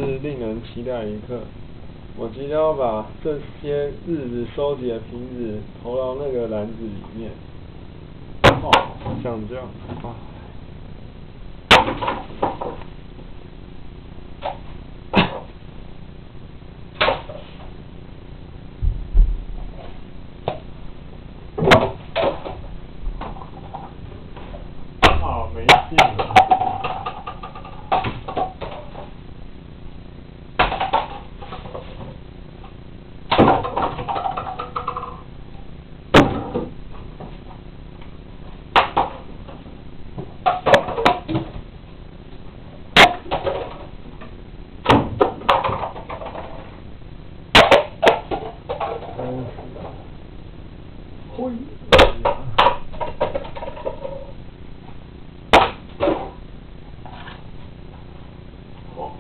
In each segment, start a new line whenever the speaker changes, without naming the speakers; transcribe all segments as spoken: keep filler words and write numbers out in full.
是令人期待一刻。我即将要把这些日子收集的瓶子投到那个篮子里面。哦，像这样啊。啊，没劲了。灰。好。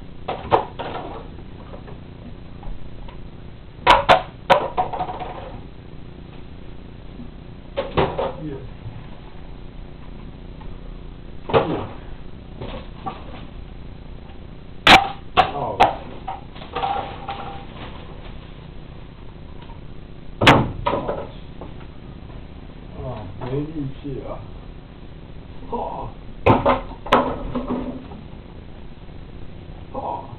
耶。耶。哦。没力气了，哈，哈，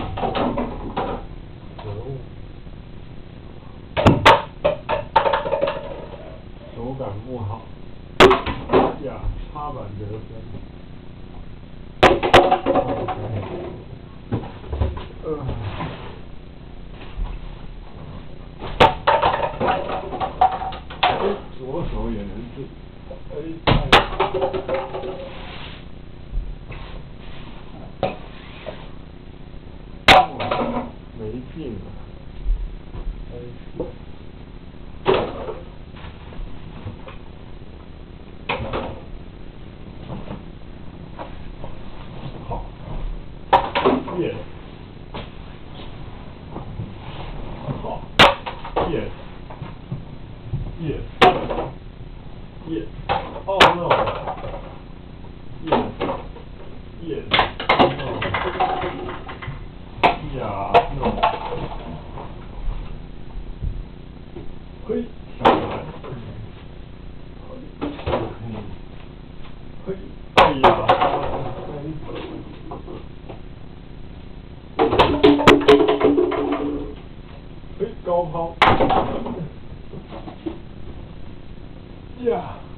可恶，手感不好，呀，插板得分，呃，哎，左手也能是，哎。没劲了，哎，好，耶，好，耶，耶，耶，哦 no，耶，耶，呀 no，嘿，跳来，嘿，哎呀，嘿，高抛，呀，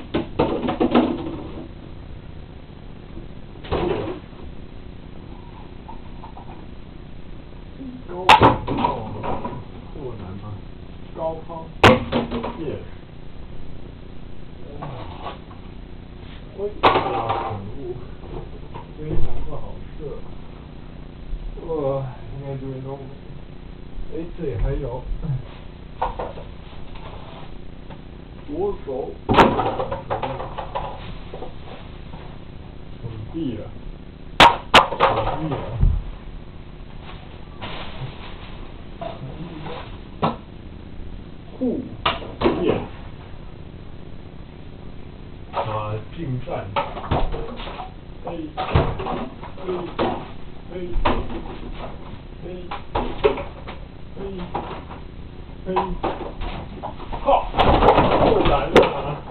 高抛，这么难吗？高抛，耶。喂，啊，可恶，非常不好射。哇，应该这边都没。哎，这里还有。左手。稳地了。稳地了。护，耶。啊，近战。哎，哎，哎，哎，哎，哎，哈，又来了。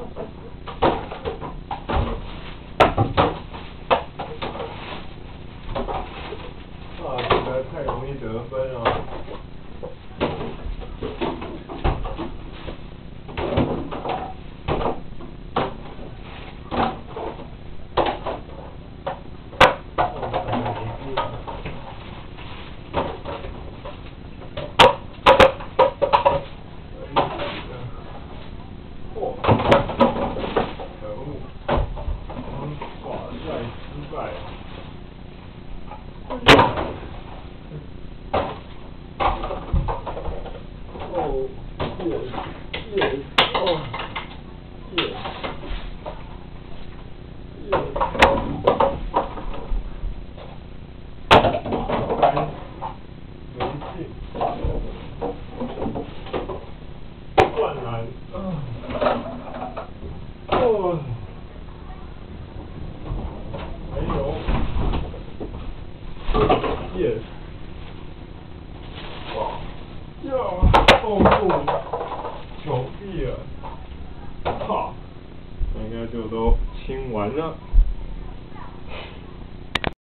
啊，这个太容易得分了。Oh, yes, yes, oh, yes, yes. 没劲，灌篮，哦，没有 ，yes。 后部手臂了，好，那应该就都清完了。